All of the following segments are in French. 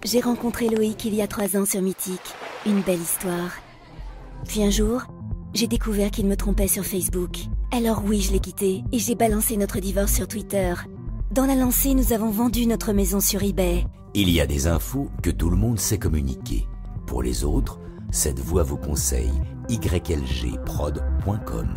J'ai rencontré Loïc il y a 3 ans sur Mythique. Une belle histoire. Puis un jour, j'ai découvert qu'il me trompait sur Facebook. Alors oui, je l'ai quitté et j'ai balancé notre divorce sur Twitter. Dans la lancée, nous avons vendu notre maison sur eBay. Il y a des infos que tout le monde sait communiquer. Pour les autres, cette voix vous conseille ylgprod.com.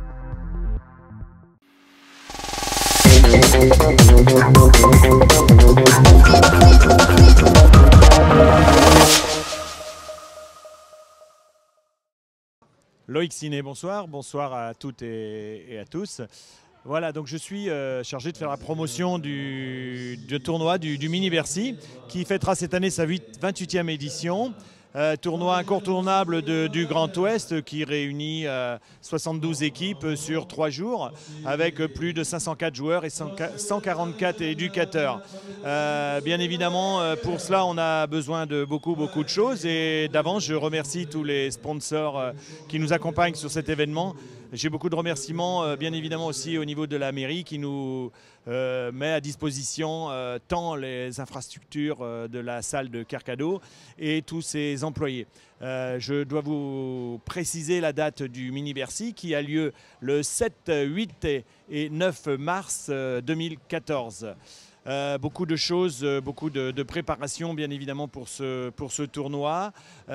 Loïc Siné, bonsoir. Bonsoir à toutes et à tous. Voilà, donc je suis chargé de faire la promotion du tournoi du Mini Bercy qui fêtera cette année sa 28e édition. Tournoi incontournable du Grand Ouest qui réunit 72 équipes sur 3 jours avec plus de 504 joueurs et 144 éducateurs. Bien évidemment, pour cela, on a besoin de beaucoup de choses et d'avance, je remercie tous les sponsors qui nous accompagnent sur cet événement. J'ai beaucoup de remerciements, bien évidemment aussi au niveau de la mairie qui nous met à disposition tant les infrastructures de la salle de Carcado et tous ses employés. Je dois vous préciser la date du Mini Bercy qui a lieu le 7, 8 et 9 mars 2014. Beaucoup de choses, beaucoup de préparation bien évidemment pour ce tournoi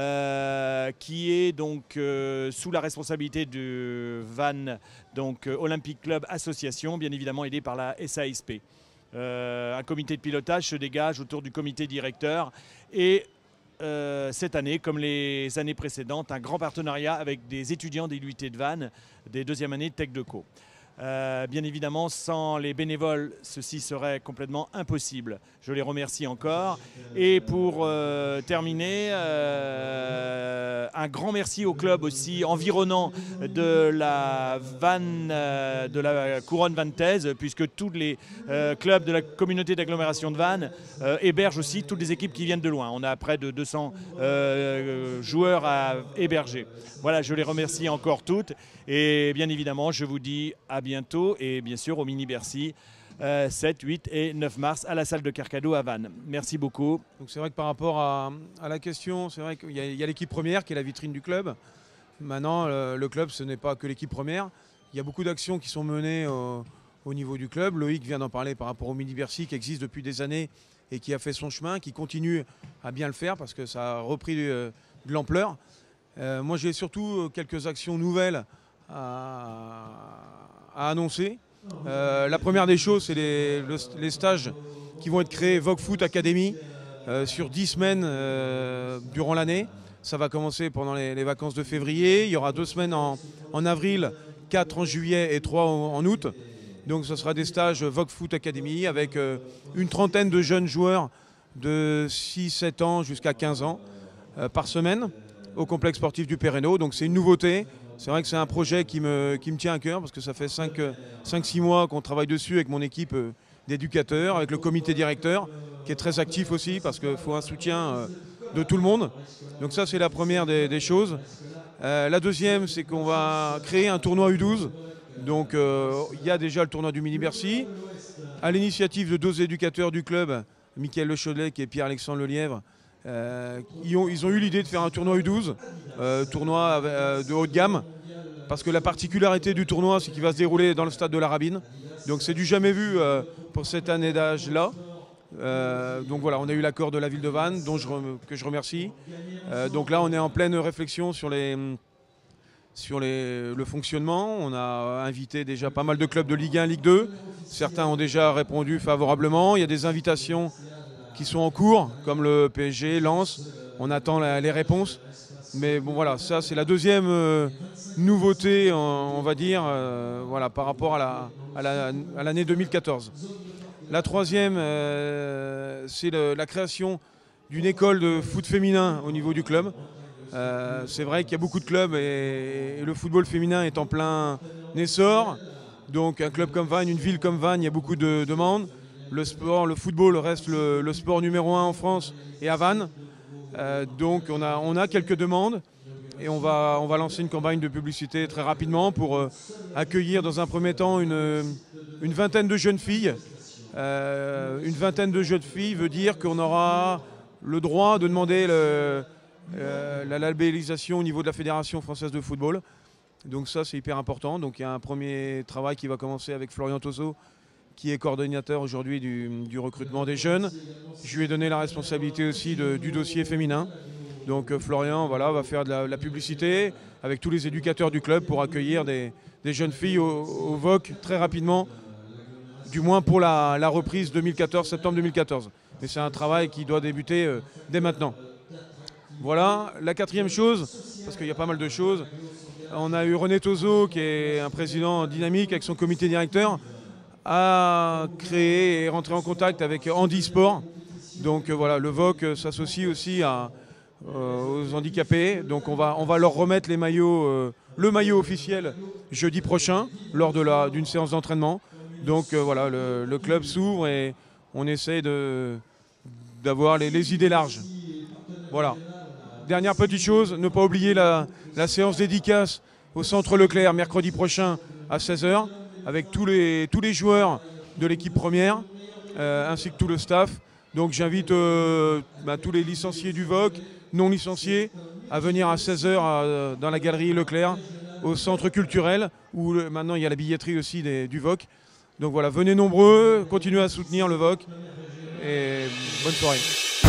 qui est donc sous la responsabilité du Vannes, donc Olympic Club Association, bien évidemment aidé par la SASP. Un comité de pilotage se dégage autour du comité directeur et cette année, comme les années précédentes, un grand partenariat avec des étudiants des l'UT de Vannes, des 2e années de Tech Deco. Bien évidemment, sans les bénévoles, ceci serait complètement impossible. Je les remercie encore. Et pour terminer, un grand merci au club aussi environnant de la couronne vantaise, puisque tous les clubs de la communauté d'agglomération de Vannes hébergent aussi toutes les équipes qui viennent de loin. On a près de 200 joueurs à héberger. Voilà, je les remercie encore toutes. Et bien évidemment, je vous dis à bientôt et bien sûr au Mini Bercy 7, 8 et 9 mars à la salle de Carcado à Vannes. Merci beaucoup. Donc c'est vrai que par rapport à la question, c'est vrai qu'il y a l'équipe première qui est la vitrine du club. Maintenant, le club, ce n'est pas que l'équipe première. Il y a beaucoup d'actions qui sont menées au niveau du club. Loïc vient d'en parler par rapport au Mini Bercy qui existe depuis des années et qui a fait son chemin, qui continue à bien le faire parce que ça a repris de l'ampleur. Moi, j'ai surtout quelques actions nouvelles à annoncer. La première des choses, c'est les stages qui vont être créés Vogue Foot Academy sur 10 semaines durant l'année. Ça va commencer pendant les vacances de février. Il y aura 2 semaines en avril, 4 en juillet et 3 en août. Donc ce sera des stages Vogue Foot Academy avec une trentaine de jeunes joueurs de 6-7 ans jusqu'à 15 ans par semaine au complexe sportif du Pérenneau. Donc c'est une nouveauté. C'est vrai que c'est un projet qui me tient à cœur parce que ça fait 5-6 mois qu'on travaille dessus avec mon équipe d'éducateurs, avec le comité directeur qui est très actif aussi parce qu'il faut un soutien de tout le monde. Donc ça c'est la première des choses. La deuxième c'est qu'on va créer un tournoi U12. Donc il y a déjà le tournoi du Mini Bercy. À l'initiative de 2 éducateurs du club, Mickaël Le Chaudelet et Pierre-Alexandre Lelièvre, ils ont eu l'idée de faire un tournoi U12, tournoi de haut de gamme, parce que la particularité du tournoi, c'est qu'il va se dérouler dans le stade de la Rabine. Donc c'est du jamais vu pour cette année d'âge-là. Donc voilà, on a eu l'accord de la ville de Vannes, que je remercie. Donc là, on est en pleine réflexion sur le fonctionnement. On a invité déjà pas mal de clubs de Ligue 1, Ligue 2. Certains ont déjà répondu favorablement. Il y a des invitations qui sont en cours, comme le PSG, Lens. On attend les réponses. Mais bon voilà, ça c'est la deuxième nouveauté, on va dire, voilà, par rapport à l'année 2014. La troisième, c'est la création d'une école de foot féminin au niveau du club. C'est vrai qu'il y a beaucoup de clubs et le football féminin est en plein essor. Donc un club comme Vannes, une ville comme Vannes, il y a beaucoup de demandes. Le football reste le sport numéro 1 en France et à Vannes. Donc on a quelques demandes et on va lancer une campagne de publicité très rapidement pour accueillir dans un premier temps une vingtaine de jeunes filles. Une vingtaine de jeunes filles veut dire qu'on aura le droit de demander la labellisation au niveau de la Fédération française de football. Donc ça, c'est hyper important. Donc il y a un premier travail qui va commencer avec Florian Tozo, qui est coordonnateur aujourd'hui du recrutement des jeunes. Je lui ai donné la responsabilité aussi du dossier féminin. Donc Florian voilà, va faire de la publicité avec tous les éducateurs du club pour accueillir des jeunes filles au VOC très rapidement, du moins pour la reprise 2014, septembre 2014. Mais c'est un travail qui doit débuter dès maintenant. Voilà, la quatrième chose, parce qu'il y a pas mal de choses, on a eu René Tozo, qui est un président dynamique avec son comité directeur, a créé et rentré en contact avec Handisport. Donc voilà, le VOC s'associe aussi aux handicapés. Donc on va leur remettre les maillots, le maillot officiel jeudi prochain, lors d'une séance d'entraînement. Donc voilà, le club s'ouvre et on essaie d'avoir les idées larges. Voilà. Dernière petite chose, ne pas oublier la séance dédicace au Centre Leclerc mercredi prochain à 16 h avec tous les joueurs de l'équipe première ainsi que tout le staff. Donc j'invite tous les licenciés du VOC, non licenciés, à venir à 16 h dans la galerie Leclerc au centre culturel où maintenant il y a la billetterie aussi du VOC. Donc voilà, venez nombreux, continuez à soutenir le VOC et bonne soirée.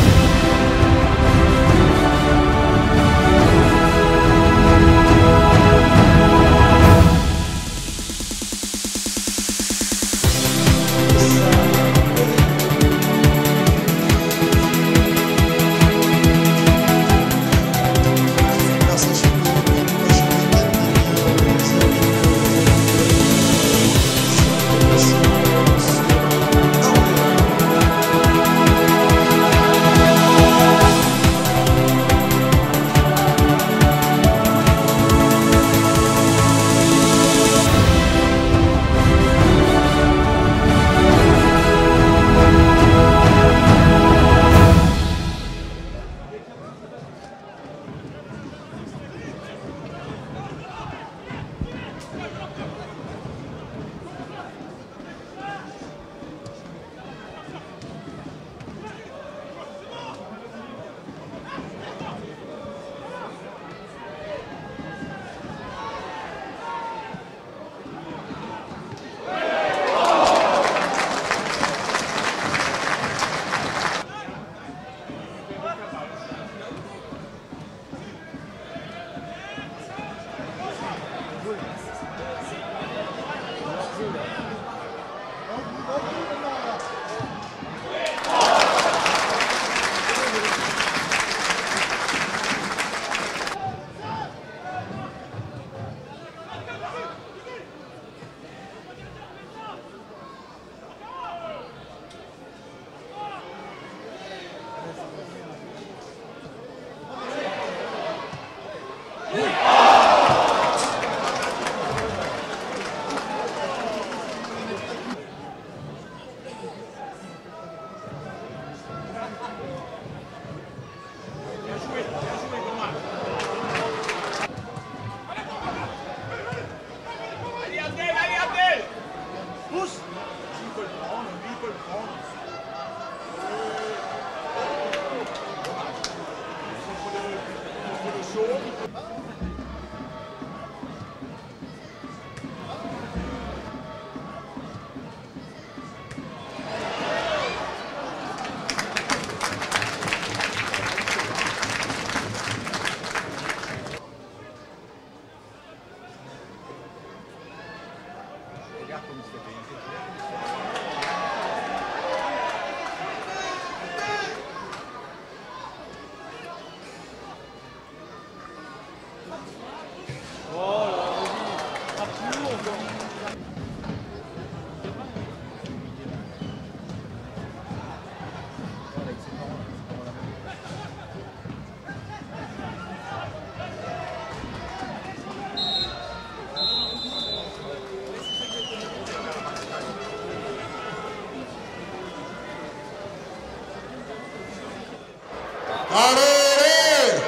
Allez,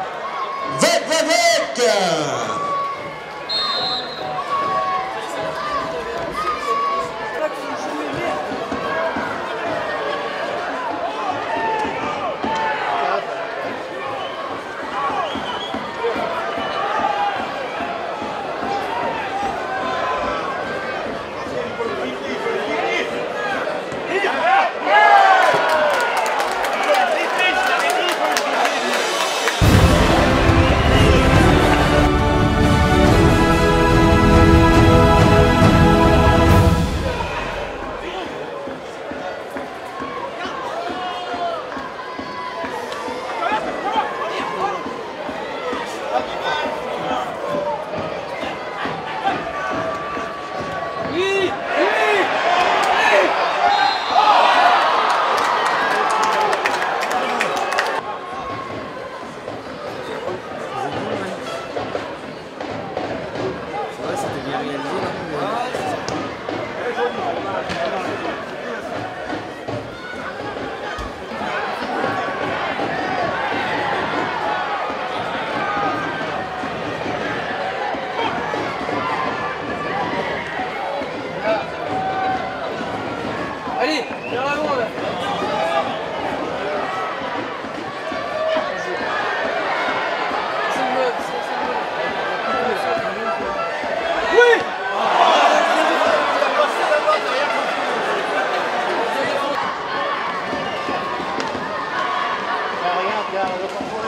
vec. Chiaro, lo fa fuori